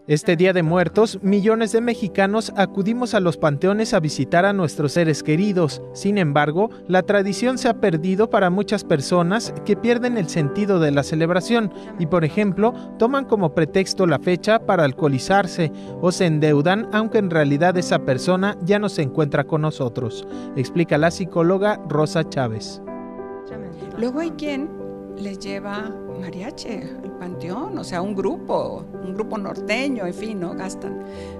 Este Día de Muertos, millones de mexicanos acudimos a los panteones a visitar a nuestros seres queridos. Sin embargo, la tradición se ha perdido para muchas personas que pierden el sentido de la celebración y, por ejemplo, toman como pretexto la fecha para alcoholizarse o se endeudan, aunque en realidad esa persona ya no se encuentra con nosotros, explica la psicóloga Rosa Chávez. Luego hay quien les lleva mariachi al panteón, o sea, un grupo norteño, en fin, ¿no? Gastan.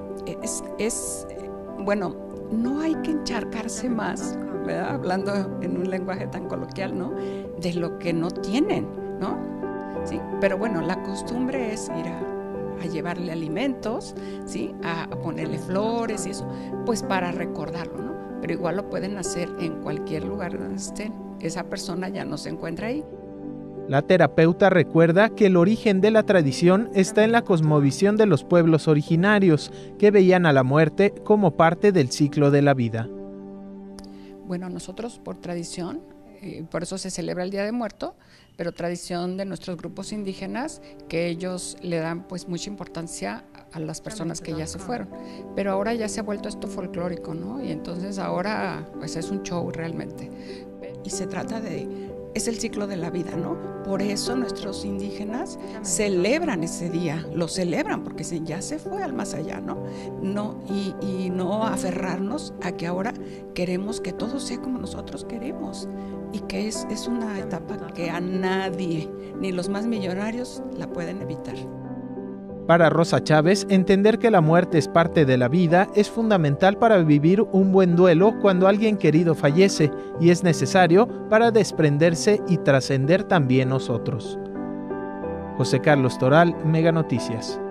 Bueno, no hay que encharcarse más, ¿verdad? Hablando en un lenguaje tan coloquial, ¿no? De lo que no tienen, ¿no? Sí, pero bueno, la costumbre es ir a llevarle alimentos, ¿sí? A ponerle flores y eso, pues para recordarlo, ¿no? Pero igual lo pueden hacer en cualquier lugar donde estén. Esa persona ya no se encuentra ahí. La terapeuta recuerda que el origen de la tradición está en la cosmovisión de los pueblos originarios, que veían a la muerte como parte del ciclo de la vida. Bueno, nosotros por tradición, por eso se celebra el Día de Muerto, pero tradición de nuestros grupos indígenas, que ellos le dan pues mucha importancia a las personas que ya se fueron. Pero ahora ya se ha vuelto esto folclórico, ¿no? Y entonces ahora pues es un show realmente. Y se trata es el ciclo de la vida, ¿no? Por eso nuestros indígenas celebran ese día, lo celebran porque ya se fue al más allá, ¿no? Y no aferrarnos a que ahora queremos que todo sea como nosotros queremos y que es una etapa que a nadie, ni los más millonarios, la pueden evitar. Para Rosa Chávez, entender que la muerte es parte de la vida es fundamental para vivir un buen duelo cuando alguien querido fallece y es necesario para desprenderse y trascender también nosotros. José Carlos Toral, Mega Noticias.